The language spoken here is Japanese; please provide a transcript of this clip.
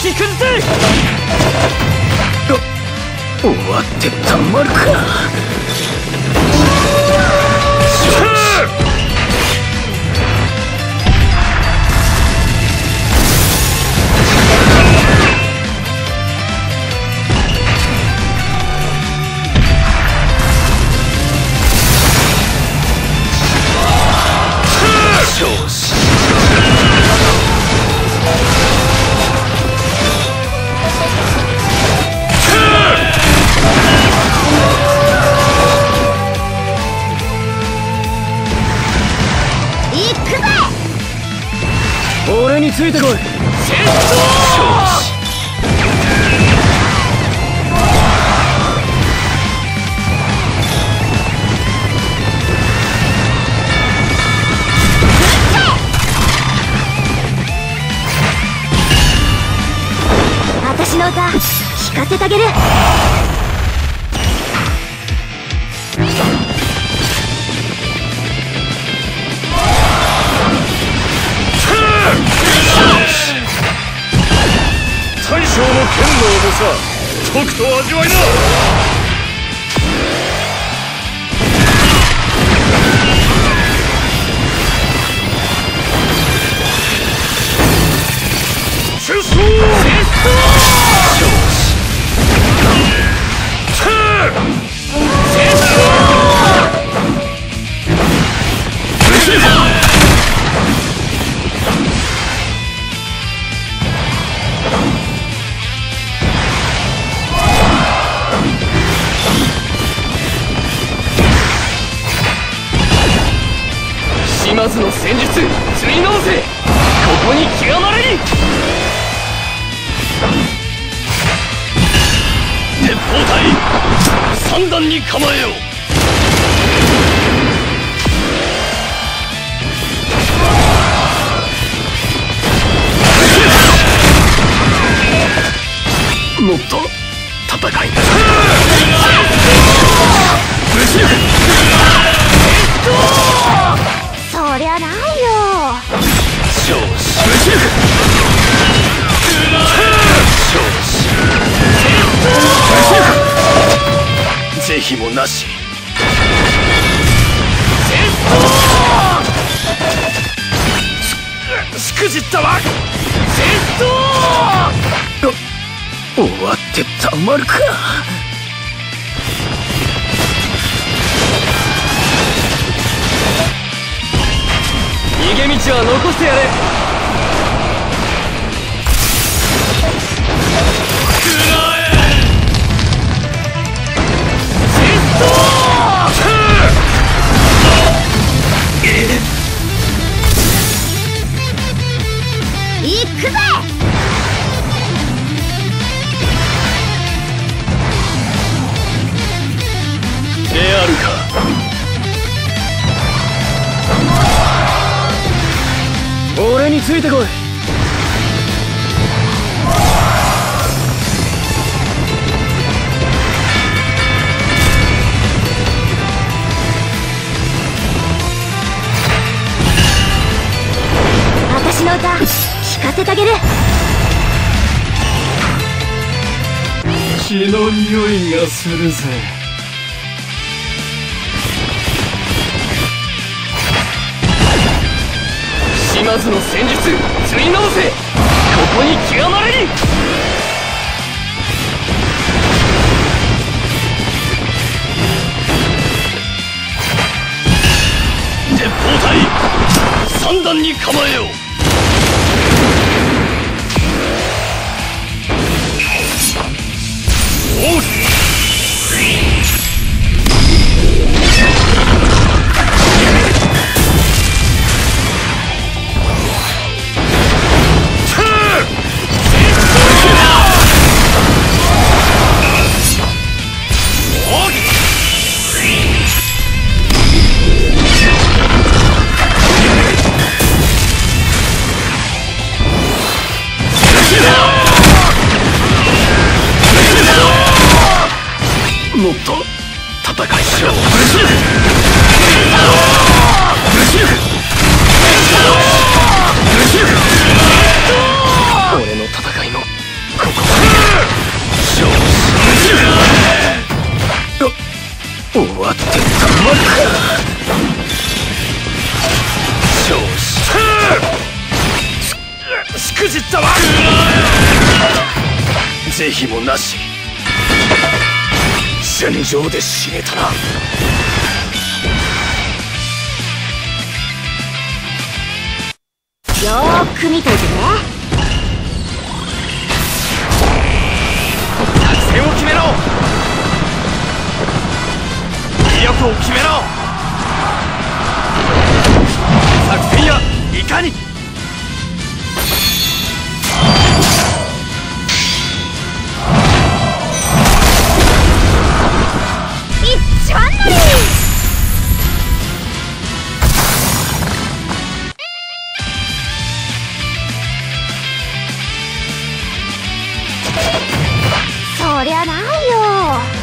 き崩せ。 終わってたまるか。 よし。 俺についてこい。 私の歌聞かせてあげる。 大将の剣の重さ、とくと味わいな。戦争。島津の戦術釣り直せ。ここに極まれり。鉄砲隊三段に構えよ。 もっと戦いな。 そりゃないよ。 少子是非もなし。しくじったわ。 終わってたまるか。 逃げ道は残してやれ。 行くぜ。 であるか。 俺についてこい。 私の歌聞かせてあげる。 血の匂いがするぜ。島津の戦術釣り直せ。ここに極まれり。鉄砲隊三段に構えよ。おう。もっと戦いしろ。俺の戦いの終わってたまるか。 調子しくじったわ。 是非もなし。戦場で死ねたな。 よーく見といてね。 作戦を決めろ。威力を決めろ。作戦やいかに。 一番乗り。そりゃないよ。